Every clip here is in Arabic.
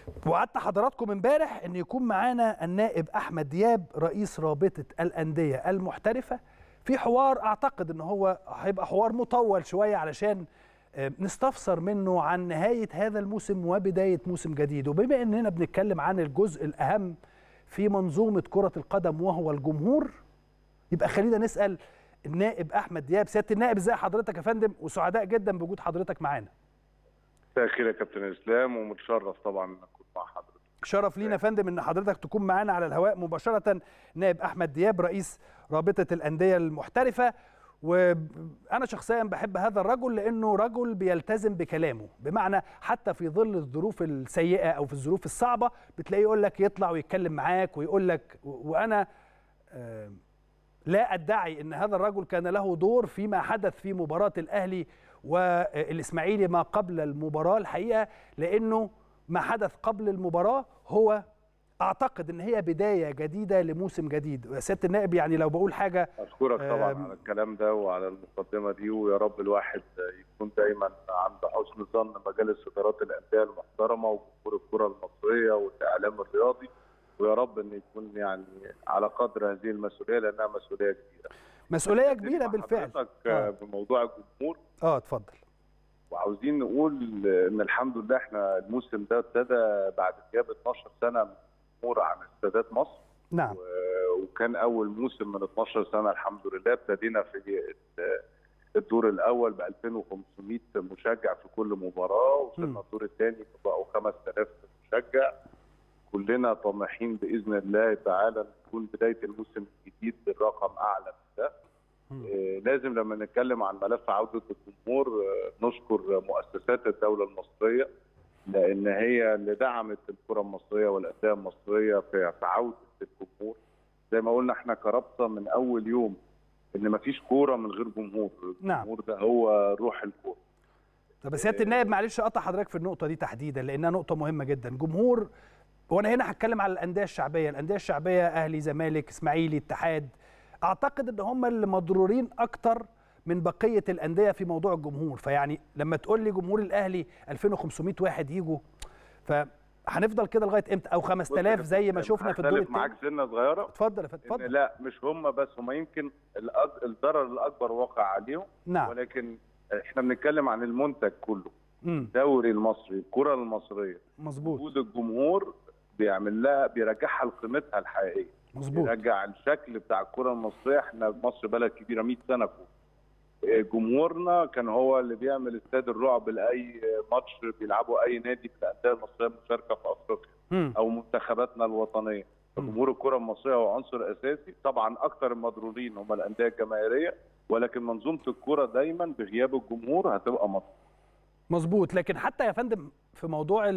وعدت حضراتكم امبارح ان يكون معانا النائب احمد دياب رئيس رابطه الانديه المحترفه في حوار اعتقد ان هو هيبقى حوار مطول شويه علشان نستفسر منه عن نهايه هذا الموسم وبدايه موسم جديد. وبما اننا بنتكلم عن الجزء الاهم في منظومه كره القدم وهو الجمهور، يبقى خلينا نسال النائب احمد دياب. سياده النائب، ازي حضرتك يا فندم؟ وسعداء جدا بوجود حضرتك معانا. مساء الخير يا كابتن اسلام، ومتشرف طبعا ان اكون مع حضرتك. شرف لينا يا فندم ان حضرتك تكون معانا على الهواء مباشره. نائب احمد دياب رئيس رابطه الانديه المحترفه، وانا شخصيا بحب هذا الرجل لانه رجل بيلتزم بكلامه، بمعنى حتى في ظل الظروف السيئه او في الظروف الصعبه بتلاقيه يقول لك، يطلع ويتكلم معاك ويقول لك. وانا لا ادعي ان هذا الرجل كان له دور فيما حدث في مباراه الاهلي والاسماعيلي ما قبل المباراه الحقيقه، لانه ما حدث قبل المباراه هو اعتقد ان هي بدايه جديده لموسم جديد. يا سياده النائب، يعني لو بقول حاجه اشكرك طبعا على الكلام ده وعلى المقدمه دي، ويا رب الواحد يكون دايما عند حسن ظن مجالس ادارات الانديه المحترمه وجمهور الكره المصريه والاعلام الرياضي، ويا رب ان يكون يعني على قدر هذه المسؤوليه لانها مسؤوليه كبيره. مسؤوليه كبيره بالفعل. حضرتك بموضوع الجمهور. اتفضل. وعاوزين نقول ان الحمد لله احنا الموسم ده ابتدى بعد غياب 12 سنه من الجمهور عن استادات مصر. نعم. وكان اول موسم من 12 سنه الحمد لله. ابتدينا في الدور الاول ب 2500 مشجع في كل مباراه، وصلنا الدور الثاني بقوا 5000 مشجع. كلنا طامحين باذن الله تعالى تكون بدايه الموسم الجديد بالرقم اعلى من ده. لازم لما نتكلم عن ملف عوده الجمهور نشكر مؤسسات الدوله المصريه، لان هي اللي دعمت الكره المصريه والانديه المصريه في عوده الجمهور. زي ما قلنا احنا كرابطه من اول يوم ان مفيش كوره من غير جمهور. الجمهور ده هو روح الكوره. طب سياده النائب، معلش اقطع حضرتك في النقطه دي تحديدا لانها نقطه مهمه جدا. جمهور، وانا هنا هتكلم على الانديه الشعبيه. الانديه الشعبيه اهلي، زمالك، اسماعيلي، اتحاد، اعتقد ان هم اللي مضرورين اكتر من بقيه الانديه في موضوع الجمهور. فيعني لما تقول لي جمهور الاهلي 2500 واحد يجوا، فهنفضل كده لغايه امتى؟ او 5000 زي ما شفنا في الدور الثاني. معاك سنه صغيره. اتفضل يا فندم، اتفضل. لا مش هم بس، هم يمكن الضرر الاكبر واقع عليهم. نعم. ولكن احنا بنتكلم عن المنتج كله. الدوري المصري، الكره المصريه، مظبوط. وجود الجمهور بيعمل لها، بيرجعها لقيمتها الحقيقيه. مظبوط. بيرجع الشكل بتاع الكره المصريه. احنا مصر بلد كبيره 100 سنه فوق. جمهورنا كان هو اللي بيعمل استاد الرعب لاي ماتش بيلعبوا اي نادي في الانديه المصريه المشاركه في افريقيا او منتخباتنا الوطنيه. جمهور الكره المصريه هو عنصر اساسي. طبعا اكثر المضرورين هم الانديه الجماهيريه، ولكن منظومه الكره دايما بغياب الجمهور هتبقى مصر. مظبوط. لكن حتى يا فندم في موضوع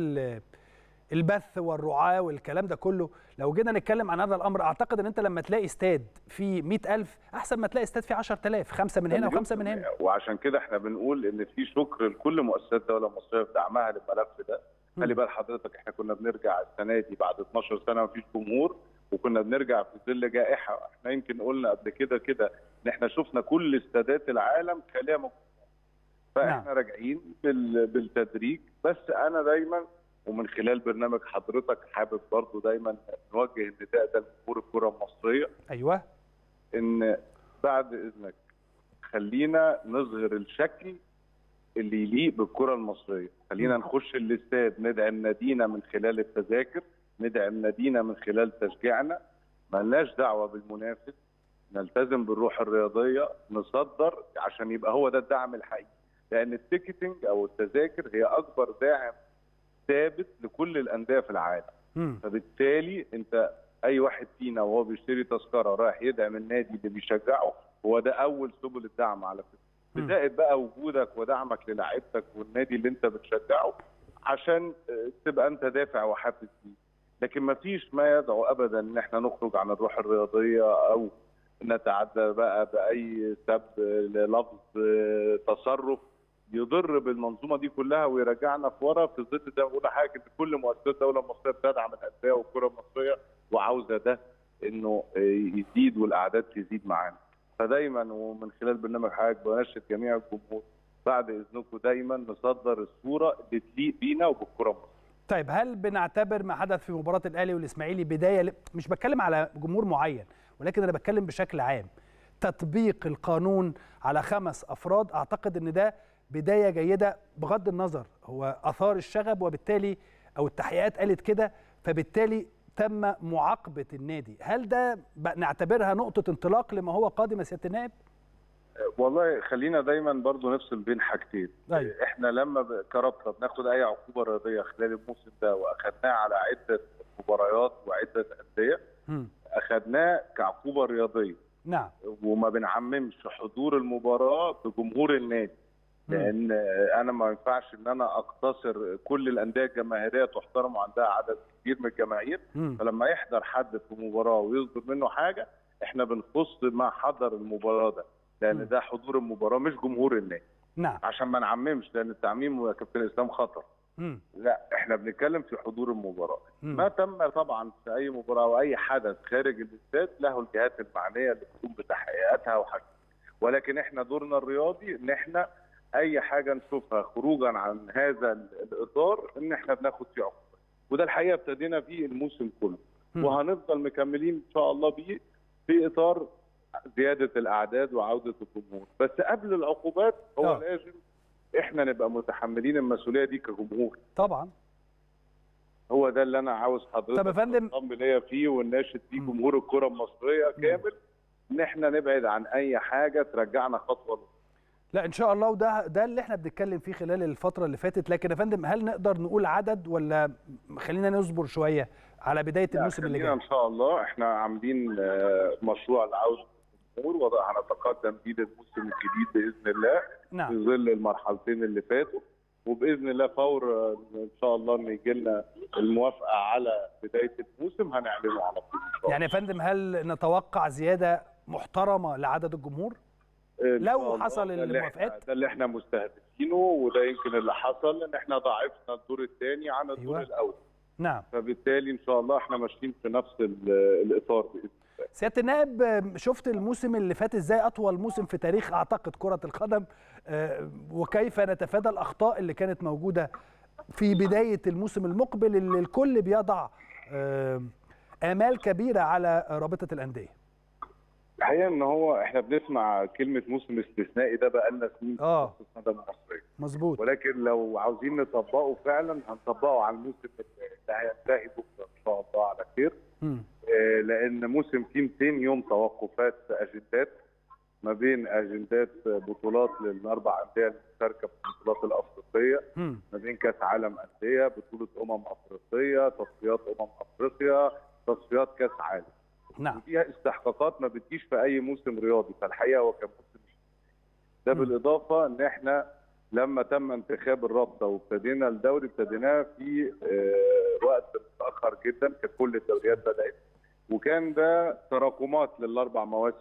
البث والرعاة والكلام ده كله، لو جينا نتكلم عن هذا الامر، اعتقد ان انت لما تلاقي استاد فيه 100,000 احسن ما تلاقي استاد فيه 10,000، 5 من هنا و5 من هنا. وعشان كده احنا بنقول ان في شكر لكل مؤسسات الدوله المصريه في دعمها للملف ده. خلي بال حضرتك، احنا كنا بنرجع السنه دي بعد 12 سنه مفيش جمهور، وكنا بنرجع في ظل جائحه. احنا يمكن قلنا قبل كده ان احنا شفنا كل استادات العالم خاليه من جمهور. فاحنا راجعين بالتدريج. بس انا دايما ومن خلال برنامج حضرتك حابب برضو دايما نوجه النداء ده لجمهور الكره المصريه. ايوه. ان بعد اذنك خلينا نظهر الشكل اللي يليق بالكره المصريه. خلينا نخش الاستاد ندعم نادينا من خلال التذاكر، ندعم نادينا من خلال تشجيعنا. مالناش دعوه بالمنافس، نلتزم بالروح الرياضيه، نصدر عشان يبقى هو ده الدعم الحقيقي. لان التيكتنج او التذاكر هي اكبر داعم ثابت لكل الانديه في العالم. فبالتالي انت اي واحد فينا وهو بيشتري تذكره رايح يدعم النادي اللي بيشجعه، هو ده اول سبل الدعم على فكره. بزائد بقى وجودك ودعمك للاعيبتك والنادي اللي انت بتشجعه عشان تبقى انت دافع وحافز فيه. لكن ما فيش ما يدعو ابدا ان احنا نخرج عن الروح الرياضيه او نتعدى بقى باي سب لفظ تصرف يضر بالمنظومه دي كلها ويرجعنا في ورا. في ظل ده بقول حاجه ان كل مؤسسات الدوله المصريه بتدعم الانديه والكره المصريه وعاوزه ده انه يزيد والاعداد تزيد معانا. فدايما ومن خلال برنامج حضرتك بناشد جميع الجمهور بعد اذنكم دايما نصدر الصوره اللي تليق بينا وبالكره المصريه. طيب هل بنعتبر ما حدث في مباراه الاهلي والاسماعيلي بدايه مش بتكلم على جمهور معين، ولكن انا بتكلم بشكل عام، تطبيق القانون على 5 أفراد، اعتقد ان ده بدايه جيده بغض النظر هو اثار الشغب، وبالتالي او التحقيقات قالت كده، فبالتالي تم معاقبه النادي. هل ده نعتبرها نقطه انطلاق لما هو قادم يا سياده النائب؟ والله خلينا دايما برضو نفصل بين حاجتين. أيوة. احنا لما كرابطه بناخد اي عقوبه رياضيه خلال الموسم ده واخدناها على عده مباريات وعده انديه، اخدناه كعقوبه رياضيه. نعم. وما بنعممش حضور المباراه بجمهور النادي، لان انا ما ينفعش ان انا اقتصر كل الانديه الجماهيريه تحترم وعندها عدد كبير من الجماهير، فلما يحضر حد في مباراه ويصدر منه حاجه احنا بنخص ما حضر المباراه ده، لان ده حضور المباراه مش جمهور النادي. نعم. عشان ما نعممش، لان التعميم يا كابتن اسلام خطر. لا، احنا بنتكلم في حضور المباراه. ما تم طبعا في اي مباراه او اي حدث خارج الاستاد له الجهات المعنيه اللي بتقوم بتحقيقاتها وحاجة. ولكن احنا دورنا الرياضي ان احنا اي حاجه نشوفها خروجا عن هذا الاطار ان احنا بناخد فيه عقوبه، وده الحقيقه ابتدينا فيه الموسم كله، وهنفضل مكملين ان شاء الله بيه في اطار زياده الاعداد وعوده الجمهور. بس قبل العقوبات هو لازم احنا نبقى متحملين المسؤوليه دي كجمهور. طبعا. هو ده اللي انا عاوز حضرتك طب يا فندم تنضم ليا فيه ونناشد فيه جمهور الكره المصريه كامل، ان احنا نبعد عن اي حاجه ترجعنا خطوه. لا ان شاء الله، وده اللي احنا بنتكلم فيه خلال الفتره اللي فاتت. لكن يا فندم هل نقدر نقول عدد، ولا خلينا نصبر شويه على بدايه الموسم اللي جاي؟ ان شاء الله احنا عاملين مشروع لعوده الجمهور وهنتقدم بيه للموسم الجديد باذن الله. نعم. في ظل المرحلتين اللي فاتوا، وباذن الله فور ان شاء الله ان يجي لنا الموافقه على بدايه الموسم هنعلنه على طول ان شاء الله. يعني يا فندم هل نتوقع زياده محترمه لعدد الجمهور لو حصل الموافقات؟ ده اللي احنا مستهدفينه، وده يمكن اللي حصل، ان احنا ضاعفنا الدور الثاني عن الدور الاول. نعم. فبالتالي ان شاء الله احنا ماشيين في نفس الاطار باذن الله. سياده النائب، شفت الموسم اللي فات ازاي؟ اطول موسم في تاريخ اعتقد كره القدم، وكيف نتفادى الاخطاء اللي كانت موجوده في بدايه الموسم المقبل اللي الكل بيضع آمال كبيره على رابطه الانديه. الحقيقه ان هو احنا بنسمع كلمه موسم استثنائي ده بقالنا سنين في القدم المصريه. مظبوط. ولكن لو عاوزين نطبقه فعلا هنطبقه على الموسم اللي هينتهي بكره ان شاء الله على خير. لان موسم فيه 200 يوم توقفات اجندات، ما بين اجندات بطولات للاربع انديه المشاركه في البطولات الافريقيه، ما بين كاس عالم انديه، بطوله افريقيه، تصفيات افريقيا، تصفيات كاس عالم. نعم. فيها استحقاقات ما بتجيش في اي موسم رياضي، فالحقيقه هو كان موسم ده. بالاضافه ان احنا لما تم انتخاب الرابطه وابتدينا الدوري ابتديناه في وقت متاخر جدا، كانت كل الدوريات بدات، وكان ده تراكمات للاربع مواسم.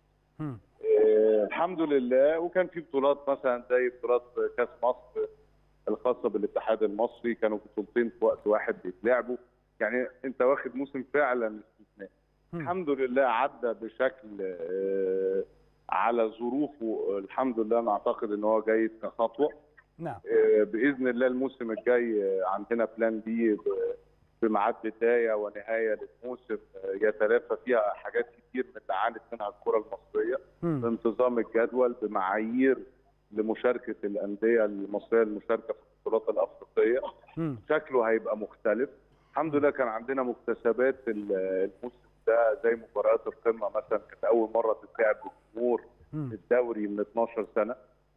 الحمد لله. وكان في بطولات مثلا زي بطولات كاس مصر الخاصه بالاتحاد المصري، كانوا بطولتين في وقت واحد بيتلعبوا. يعني انت واخد موسم فعلا استثنائي. الحمد لله عدى بشكل على ظروفه. الحمد لله انا اعتقد ان هو جاي كخطوه. نعم. باذن الله الموسم الجاي عندنا بلان بي بميعاد بدايه ونهايه للموسم يتلافى فيها حاجات كتير من اللي عانت منها الكره المصريه، بانتظام الجدول، بمعايير لمشاركه الانديه المصريه المشاركه في البطولات الافريقيه. شكله هيبقى مختلف. الحمد لله كان عندنا مكتسبات الموسم ده زي مباريات القمه مثلا، كانت اول مره تتلعب بالجمهور الدوري من 12 سنه.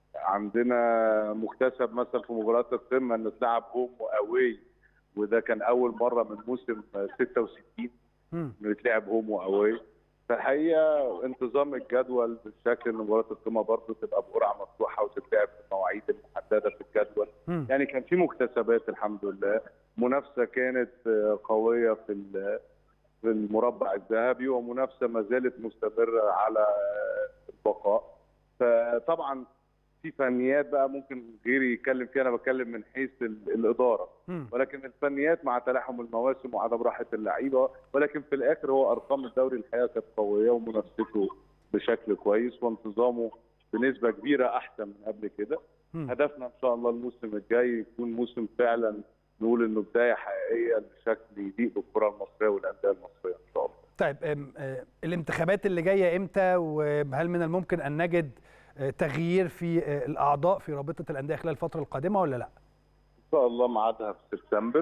عندنا مكتسب مثلا في مباريات القمه ان تلعب هوم واواي، وده كان اول مره من موسم 66 انه يتلعب هوم واواي. فالحقيقه انتظام الجدول بالشكل ان مباريات القمه برضه تبقى بقرعه مفتوحه وتتلعب في المواعيد المحدده في الجدول. يعني كان في مكتسبات الحمد لله. منافسه كانت قويه في المربع الذهبي، ومنافسه ما زالت مستمره على البقاء. فطبعا في فنيات بقى ممكن غيري يتكلم فيها، انا بتكلم من حيث الاداره، ولكن الفنيات مع تلاحم المواسم وعدم راحه اللعيبه. ولكن في الاخر هو ارقام الدوري الحقيقه كانت قويه، ومنافسته بشكل كويس، وانتظامه بنسبه كبيره احسن من قبل كده. هدفنا ان شاء الله الموسم الجاي يكون موسم فعلا نقول انه بدايه حقيقيه لشكل يليق بالكره المصريه والانديه المصريه ان شاء الله. طيب الانتخابات اللي جايه امتى، وهل من الممكن ان نجد تغيير في الاعضاء في رابطه الانديه خلال الفتره القادمه ولا لا؟ ان شاء الله ميعادها في سبتمبر.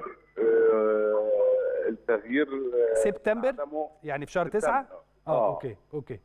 التغيير سبتمبر يعني في شهر 9. اوكي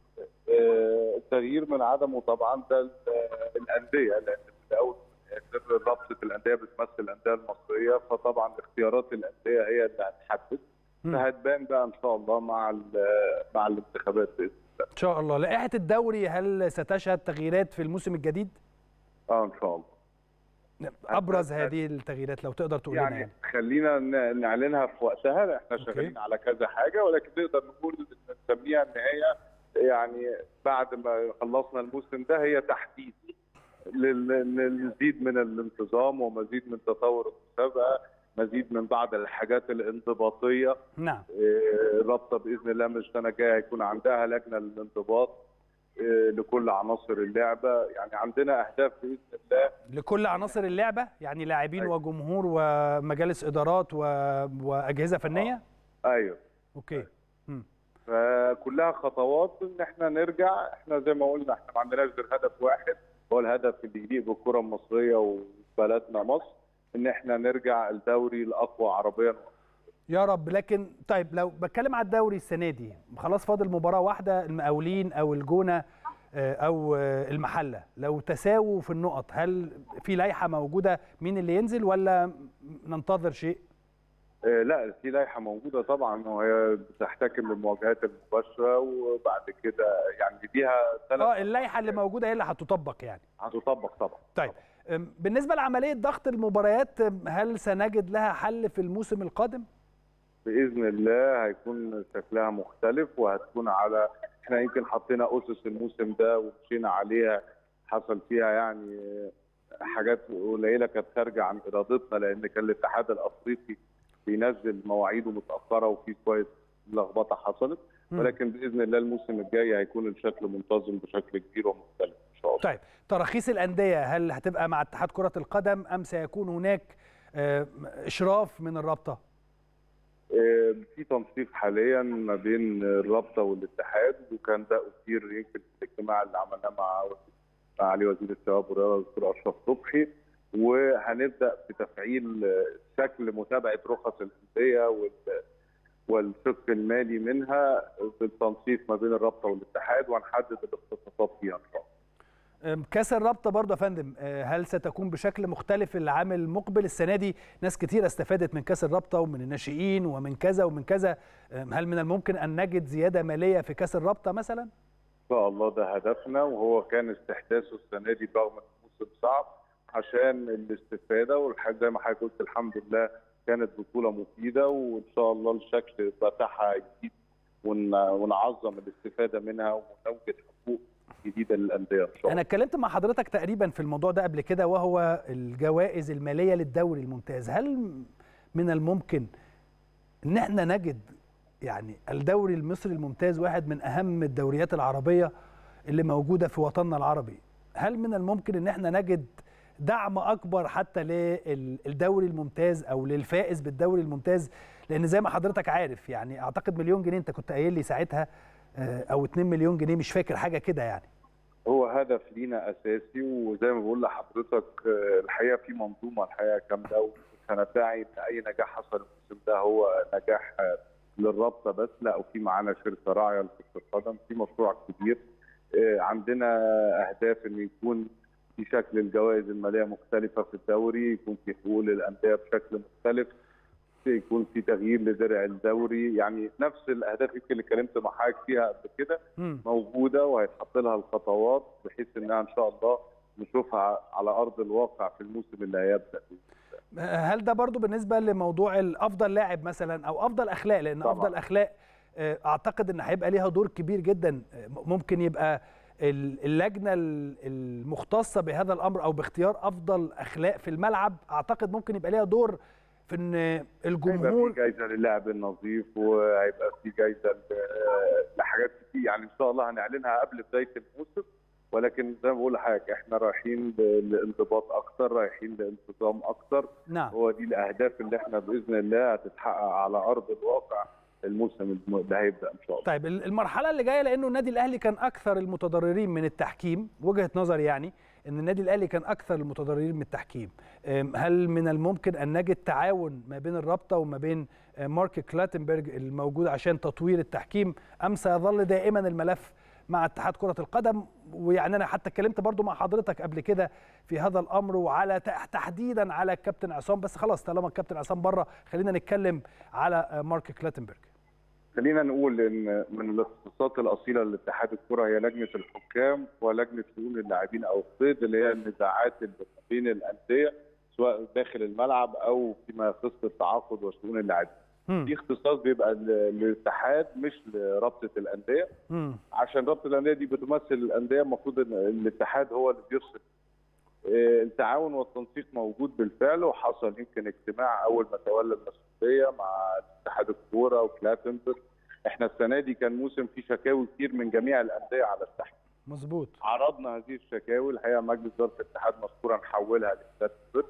التغيير من عدمه طبعا ده الانديه، لان في الاول رابطه الانديه بتمثل الانديه المصريه، فطبعا اختيارات الانديه هي اللي هتحدد، فهتبان بقى ان شاء الله مع الانتخابات باذن الله. ان شاء الله. لائحه الدوري هل ستشهد تغييرات في الموسم الجديد؟ ان شاء الله. ابرز هذه التغييرات لو تقدر تقول لنا يعني خلينا نعلنها في وقتها، احنا شغالين على كذا حاجه، ولكن نقدر نقول نسميها ان هي يعني بعد ما خلصنا الموسم ده هي تحديث للمزيد من الانتظام ومزيد من تطور المسابقه، مزيد من بعض الحاجات الانضباطيه. نعم. الرابطه باذن الله من السنه الجايه هيكون عندها لجنه للانضباط لكل عناصر اللعبه، يعني عندنا اهداف باذن الله لكل عناصر اللعبه، يعني لاعبين وجمهور ومجالس ادارات واجهزه فنيه. ايوه. اوكي. فكلها خطوات ان احنا نرجع، احنا زي ما قلنا احنا ما عندناش غير هدف واحد، هو الهدف اللي يليق بالكره المصريه وبلدنا مصر، ان احنا نرجع الدوري الاقوى عربيا يا رب. لكن طيب لو بتكلم على الدوري السنه دي، خلاص فاضل مباراه واحده، المقاولين او الجونه او المحله، لو تساووا في النقط هل في لائحه موجوده مين اللي ينزل ولا ننتظر شيء؟ لا، في لائحه موجوده طبعا، وهي بتحتكم للمواجهات المباشره، وبعد كده يعني ليها 3 اللائحه اللي موجوده هي اللي هتطبق يعني. هتطبق طبعا. طيب بالنسبه لعمليه ضغط المباريات، هل سنجد لها حل في الموسم القادم؟ باذن الله هيكون شكلها مختلف، وهتكون على احنا يمكن حطينا اسس الموسم ده ومشينا عليها، حصل فيها يعني حاجات قليله كانت خارجه عن ارادتنا، لان كان الاتحاد الافريقي بينزل مواعيده متاخره وفي شويه لخبطه حصلت، ولكن باذن الله الموسم الجاي هيكون الشكل منتظم بشكل كبير ومختلف ان شاء الله. طيب تراخيص الانديه هل هتبقى مع اتحاد كره القدم ام سيكون هناك اشراف من الرابطه؟ في تنسيق حاليا ما بين الرابطه والاتحاد، وكان ده اثير يمكن في الاجتماع اللي عملناه مع علي وزير الشباب والرياضه الدكتور اشرف صبحي، وهنبدا في تفعيل شكل متابعه رخص الانديه والشق المالي منها بالتنسيق ما بين الرابطه والاتحاد، وهنحدد الاختصاصات فيها ان شاء الله. كاس الرابطه برضه يا فندم، هل ستكون بشكل مختلف العام المقبل؟ السنه دي ناس كتير استفادت من كاس الرابطه ومن الناشئين ومن كذا ومن كذا، هل من الممكن ان نجد زياده ماليه في كاس الرابطه مثلا؟ ان شاء الله ده هدفنا، وهو كان استحداثه السنه دي رغم ان الموسم صعب عشان الاستفاده، والحاجه زي ما حضرتك قلت الحمد لله كانت بطوله مفيده، وان شاء الله الشكل بتاعها جديد ونعظم الاستفاده منها ونوجد حقوق جديده للانديه ان شاء الله. انا اتكلمت مع حضرتك تقريبا في الموضوع ده قبل كده، وهو الجوائز الماليه للدوري الممتاز. هل من الممكن ان احنا نجد يعني الدوري المصري الممتاز واحد من اهم الدوريات العربيه اللي موجوده في وطننا العربي، هل من الممكن ان احنا نجد دعم اكبر حتى للدوري الممتاز او للفائز بالدوري الممتاز؟ لان زي ما حضرتك عارف يعني اعتقد مليون جنيه انت كنت قايل لي ساعتها، او 2 مليون جنيه مش فاكر حاجه كده يعني. هو هدف لينا اساسي، وزي ما بقول لحضرتك الحقيقه في منظومه الحقيقه كامله، وسندعي ان اي نجاح حصل الموسم ده هو نجاح للرابطه بس، لا وفي معانا شركه راعيه لكره القدم، في مشروع كبير. عندنا اهداف ان يكون في شكل الجوائز الماليه مختلفه في الدوري، يكون في حقوق للانديه بشكل مختلف، يكون في تغيير لدرع الدوري، يعني نفس الاهداف اللي اتكلمت مع حضرتك فيها قبل كده موجوده، وهيتحط لها الخطوات بحيث انها ان شاء الله نشوفها على ارض الواقع في الموسم اللي هيبدا. هل ده برضو بالنسبه لموضوع الافضل لاعب مثلا او افضل اخلاق؟ لان طبعا افضل اخلاق اعتقد ان هيبقى ليها دور كبير جدا، ممكن يبقى اللجنه المختصه بهذا الامر او باختيار افضل اخلاق في الملعب، اعتقد ممكن يبقى ليها دور في ان الجمهور. هيبقى في جايزه للاعب النظيف، وهيبقى في جايزه لحاجات كتير، يعني ان شاء الله هنعلنها قبل بدايه الموسم، ولكن زي ما بقول لحضرتك احنا رايحين لانضباط اكتر، رايحين لانتظام اكتر. نعم. هو دي الاهداف اللي احنا باذن الله هتتحقق على ارض الواقع الموسم اللي هيبدا ان شاء الله. طيب المرحله اللي جايه، لانه النادي الاهلي كان اكثر المتضررين من التحكيم، وجهه نظري يعني ان النادي الاهلي كان اكثر المتضررين من التحكيم. هل من الممكن ان نجد تعاون ما بين الرابطه وما بين مارك كلاتنبرج الموجود عشان تطوير التحكيم، ام سيظل دائما الملف مع اتحاد كرة القدم؟ ويعني أنا حتى اتكلمت برضو مع حضرتك قبل كده في هذا الأمر، وعلى تحديدا على الكابتن عصام، بس خلاص طالما الكابتن عصام بره خلينا نتكلم على مارك كلاتنبرج. خلينا نقول ان من الاختصاصات الاصيله لاتحاد الكره هي لجنه الحكام ولجنه شؤون اللاعبين او الصيد، اللي هي النزاعات اللي بين الانديه سواء داخل الملعب او فيما يخص التعاقد وشؤون اللاعبين. دي اختصاص بيبقى للاتحاد مش لرابطه الانديه، عشان رابطه الانديه دي بتمثل الانديه، المفروض ان الاتحاد هو اللي بيفصل. التعاون والتنسيق موجود بالفعل، وحصل يمكن اجتماع اول ما تولى المسؤوليه مع اتحاد الكوره وكلاتنبرج. احنا السنه دي كان موسم فيه شكاوي كتير من جميع الانديه على التحكيم. مظبوط. عرضنا هذه الشكاوي، الحقيقه مجلس اداره الاتحاد مذكورا حولها لكلاتنبرج.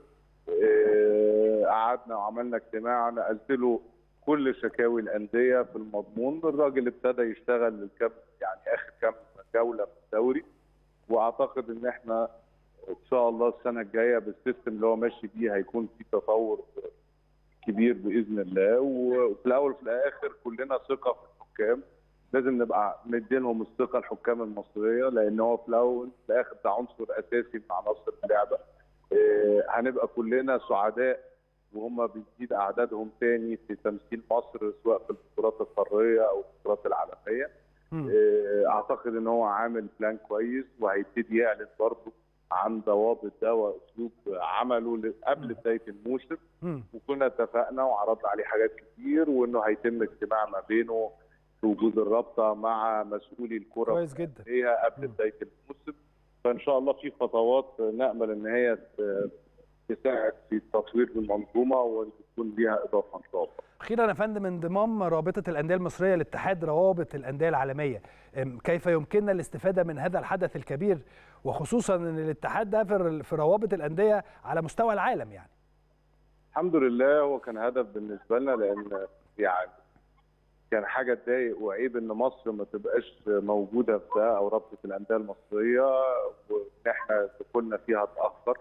قعدنا وعملنا اجتماع، انا قلت له كل شكاوي الانديه في المضمون. الراجل ابتدى يشتغل يعني اخر كام جوله في الدوري، واعتقد ان احنا ان شاء الله السنه الجايه بالسيستم اللي هو ماشي بيه هيكون في تطور كبير باذن الله. وفي الاول وفي الاخر كلنا ثقه في الحكام، لازم نبقى مدينهم الثقه الحكام المصريه، لان هو في الاول وفي الاخر ده عنصر اساسي من عناصر اللعبه. هنبقى كلنا سعداء وهم بيزيد اعدادهم تاني في تمثيل مصر سواء في البطولات القاريه او البطولات العالميه. اعتقد ان هو عامل بلان كويس، وهيبتدي يعلن برضه عن ضوابط ده واسلوب عمله قبل بدايه الموسم. وكنا اتفقنا وعرضنا عليه حاجات كتير، وانه هيتم اجتماع ما بينه في وجود الرابطه مع مسؤولي الكره كويس جدا قبل بدايه الموسم. فان شاء الله في خطوات نامل ان هي تساعد في التطوير بالمنظومه وتكون ليها اضافه ان شاء الله. اخيرا يا فندم، انضمام رابطه الانديه المصريه لاتحاد روابط الانديه العالميه، كيف يمكننا الاستفاده من هذا الحدث الكبير، وخصوصا ان الاتحاد ده في روابط الانديه على مستوى العالم يعني؟ الحمد لله، هو كان هدف بالنسبه لنا، لان يعني كان حاجه تضايق وعيب ان مصر ما تبقاش موجوده في ده او رابطه الانديه المصريه، وان احنا دخولنا فيها اتاخر.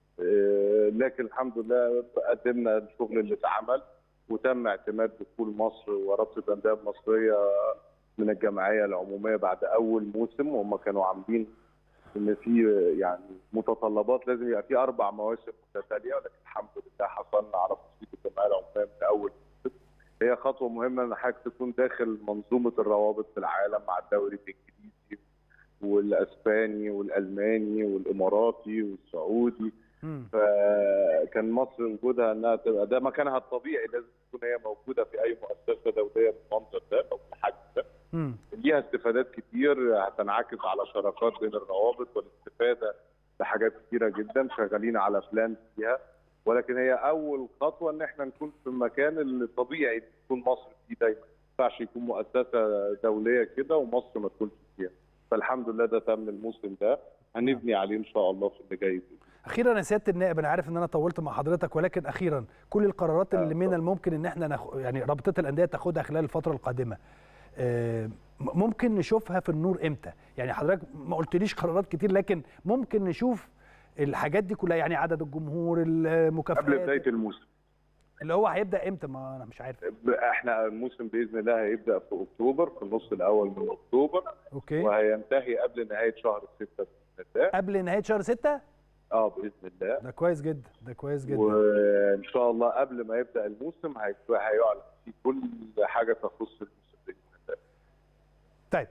لكن الحمد لله قدمنا الشغل اللي اتعمل، وتم اعتماد دخول مصر ورابطه الانديه المصريه من الجمعيه العموميه بعد اول موسم. وهم كانوا عاملين ان في يعني متطلبات لازم يبقى في 4 مواسم متتاليه، ولكن الحمد لله حصلنا على تصويت الجمعيه العموميه من اول موسم. هي خطوه مهمه ان حضرتك تكون داخل منظومه الروابط في العالم مع الدوري الانجليزي والاسباني والالماني والاماراتي والسعودي. فكان مصر وجودها انها تبقى ده مكانها الطبيعي، لازم تكون هي موجوده في اي مؤسسه دوليه بالمنظر ده او بالحجم ده. ليها استفادات كتير هتنعكس على شراكات بين الروابط والاستفاده بحاجات كتيره جدا، شغالين على بلان فيها. ولكن هي اول خطوه ان احنا نكون في المكان اللي طبيعي تكون مصر فيه دايما. ما ينفعش يكون مؤسسه دوليه كده ومصر ما تكونش فيها. فالحمد لله ده تم الموسم ده، هنبني عليه ان شاء الله في اللي جاي. اخيرا يا سياده النائب، انا عارف ان انا طولت مع حضرتك، ولكن اخيرا كل القرارات اللي من الممكن ان احنا يعني رابطه الانديه تاخدها خلال الفتره القادمه ممكن نشوفها في النور امتى؟ يعني حضرتك ما قلتليش قرارات كتير، لكن ممكن نشوف الحاجات دي كلها، يعني عدد الجمهور، المكافآت، قبل بدايه الموسم اللي هو هيبدا امتى؟ ما انا مش عارف. احنا الموسم باذن الله هيبدا في اكتوبر، في النص الاول من اكتوبر. اوكي. وهينتهي قبل نهايه شهر 6 باذن الله. قبل نهايه شهر 6؟ باذن الله. ده كويس جدا، ده كويس جدا. وان شاء الله قبل ما يبدا الموسم هيعلن في كل حاجه تخص الموسم باذن الله. طيب،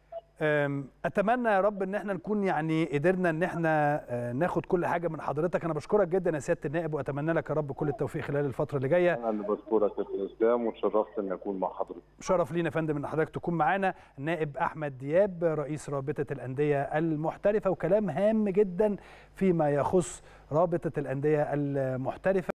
اتمنى يا رب ان احنا نكون يعني قدرنا ان احنا ناخد كل حاجه من حضرتك. انا بشكرك جدا يا سياده النائب، واتمنى لك يا رب كل التوفيق خلال الفتره اللي جايه. انا اللي بشكرك يا استاذ اسلام، وتشرفت ان اكون مع حضرتك. شرف لينا يا فندم ان حضرتك تكون معانا. النائب احمد دياب رئيس رابطه الانديه المحترفه، وكلام هام جدا فيما يخص رابطه الانديه المحترفه.